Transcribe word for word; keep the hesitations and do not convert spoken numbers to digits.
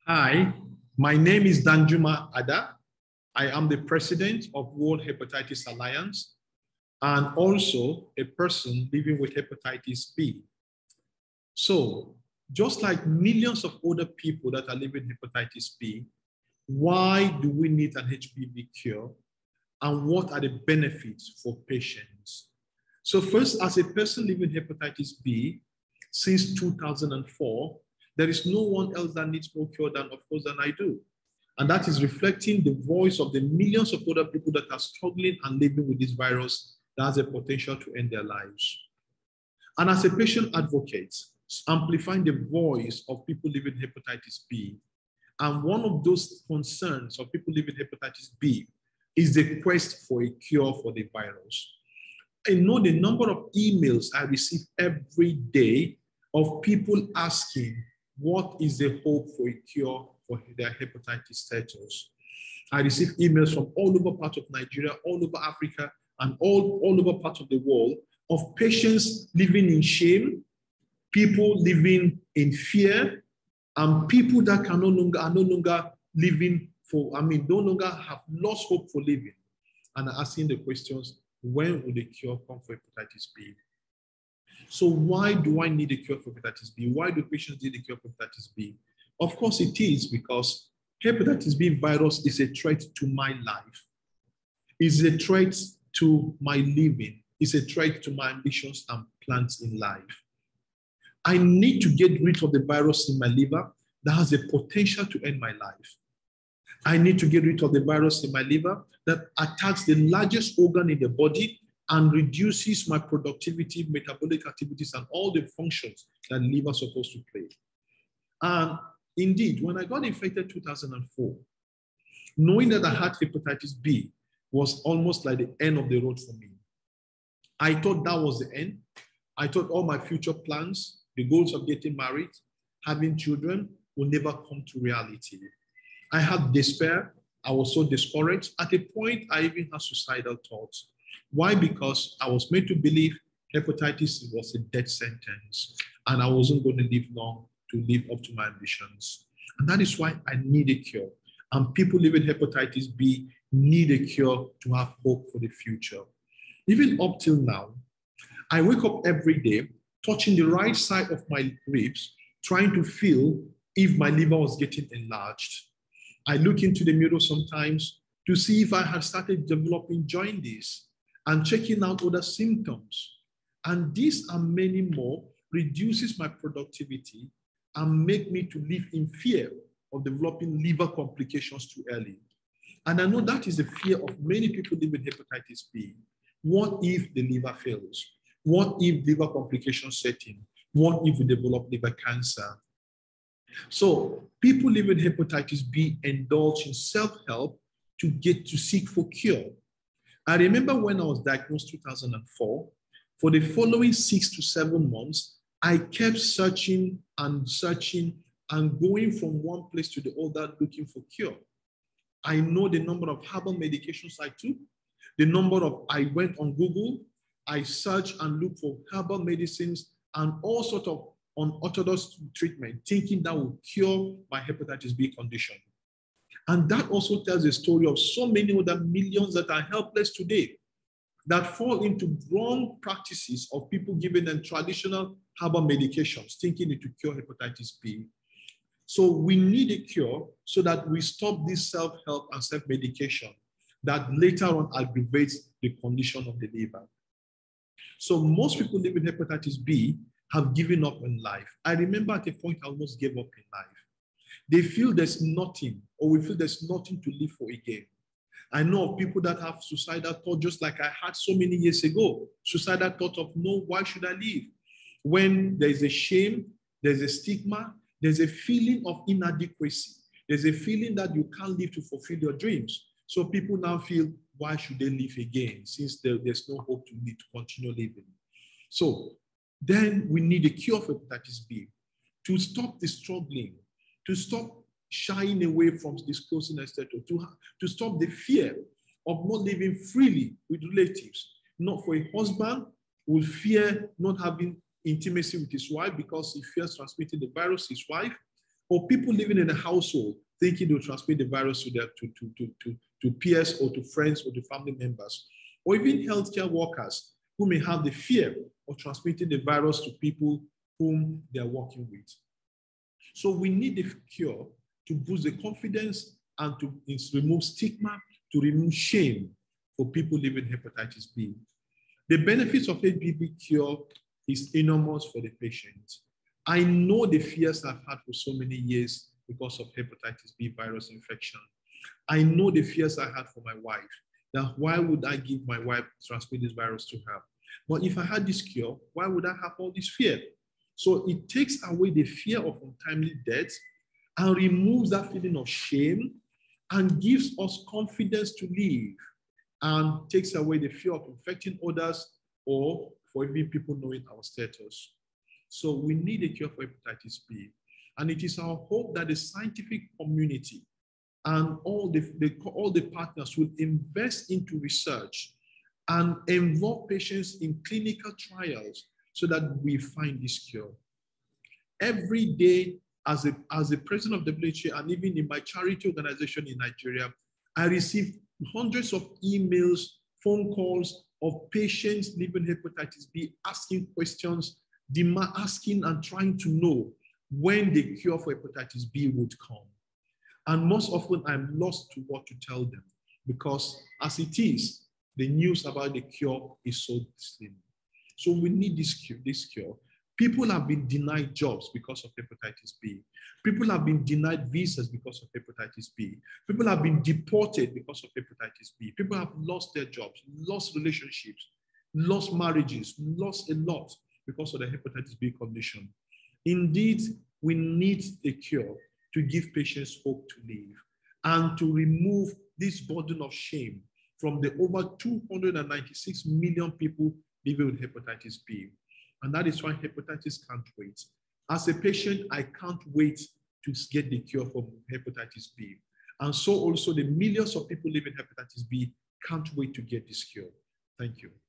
Hi, my name is Danjuma Adda. I am the president of World Hepatitis Alliance and also a person living with hepatitis B. So, just like millions of other people that are living with hepatitis B, why do we need an H B V cure? And what are the benefits for patients? So first, as a person living with hepatitis B, since two thousand four, there is no one else that needs more cure than, of course, than I do. And that is reflecting the voice of the millions of other people that are struggling and living with this virus that has a potential to end their lives. And as a patient advocate, amplifying the voice of people living with hepatitis B, and one of those concerns of people living with hepatitis B is the quest for a cure for the virus. I know the number of emails I receive every day of people asking, what is the hope for a cure for their hepatitis status? I receive emails from all over parts of Nigeria, all over Africa, and all, all over parts of the world of patients living in shame, people living in fear, and people that can no longer, are no longer living for, I mean, no longer have lost hope for living, and are asking the questions, when will the cure come for hepatitis B? So why do I need a cure for hepatitis B? Why do patients need a cure for hepatitis B? Of course it is because hepatitis B virus is a threat to my life. It's a threat to my living. It's a threat to my ambitions and plans in life. I need to get rid of the virus in my liver that has the potential to end my life. I need to get rid of the virus in my liver that attacks the largest organ in the body and reduces my productivity, metabolic activities, and all the functions that the liver is supposed to play. And indeed, when I got infected in two thousand four, knowing that I had hepatitis B was almost like the end of the road for me. I thought that was the end. I thought all my future plans, the goals of getting married, having children, will never come to reality. I had despair. I was so discouraged. At a point, I even had suicidal thoughts. Why? Because I was made to believe hepatitis was a death sentence and I wasn't going to live long to live up to my ambitions. And that is why I need a cure. And people living hepatitis B need a cure to have hope for the future. Even up till now, I wake up every day touching the right side of my ribs, trying to feel if my liver was getting enlarged. I look into the mirror sometimes to see if I had started developing jaundice and checking out other symptoms. And this and many more reduces my productivity and make me to live in fear of developing liver complications too early. And I know that is the fear of many people living with hepatitis B. What if the liver fails? What if liver complications set in? What if we develop liver cancer? So people living with hepatitis B indulge in self-help to get to seek for cure. I remember when I was diagnosed in two thousand four, for the following six to seven months, I kept searching and searching and going from one place to the other looking for cure. I know the number of herbal medications I took, the number of, I went on Google, I searched and looked for herbal medicines and all sorts of unorthodox treatment, thinking that would cure my hepatitis B condition. And that also tells a story of so many other millions that are helpless today, that fall into wrong practices of people giving them traditional herbal medications, thinking it to cure hepatitis B. So we need a cure so that we stop this self-help and self-medication that later on aggravates the condition of the liver. So most people living with hepatitis B have given up in life. I remember at a point I almost gave up in life. They feel there's nothing, or we feel there's nothing to live for again. I know of people that have suicidal thoughts, just like I had so many years ago. Suicidal thought of, no, why should I live? When there's a shame, there's a stigma, there's a feeling of inadequacy. There's a feeling that you can't live to fulfill your dreams. So people now feel, why should they live again, since there, there's no hope to live, to continue living? So then we need a cure for hepatitis B to stop the struggling, to stop shying away from disclosing a status, to, to stop the fear of not living freely with relatives. Not for a husband who will fear not having intimacy with his wife because he fears transmitting the virus to his wife. or people living in a household thinking they'll transmit the virus to, their, to, to, to, to, to peers or to friends or to family members, or even healthcare workers who may have the fear of transmitting the virus to people whom they are working with. So we need a cure to boost the confidence and to remove stigma, to remove shame for people living with hepatitis B. The benefits of H B V cure is enormous for the patient. I know the fears I've had for so many years because of hepatitis B virus infection. I know the fears I had for my wife, that why would I give my wife transmit this virus to her? But if I had this cure, why would I have all this fear? So it takes away the fear of untimely death and removes that feeling of shame and gives us confidence to live and takes away the fear of infecting others or for even people knowing our status. So we need a cure for hepatitis B. And it is our hope that the scientific community and all the, the, all the partners will invest into research and involve patients in clinical trials so that we find this cure. Every day, as a, as a president of W H O and even in my charity organization in Nigeria, I receive hundreds of emails, phone calls of patients living hepatitis B asking questions, asking and trying to know when the cure for hepatitis B would come. And most often I'm lost to what to tell them because as it is, the news about the cure is so slim. So we need this cure, this cure. People have been denied jobs because of hepatitis B. People have been denied visas because of hepatitis B. People have been deported because of hepatitis B. People have lost their jobs, lost relationships, lost marriages, lost a lot because of the hepatitis B condition. Indeed, we need a cure to give patients hope to live and to remove this burden of shame from the over two hundred ninety-six million people living with hepatitis B. And that is why hepatitis can't wait. As a patient, I can't wait to get the cure for hepatitis B. And so also the millions of people living with hepatitis B can't wait to get this cure. Thank you.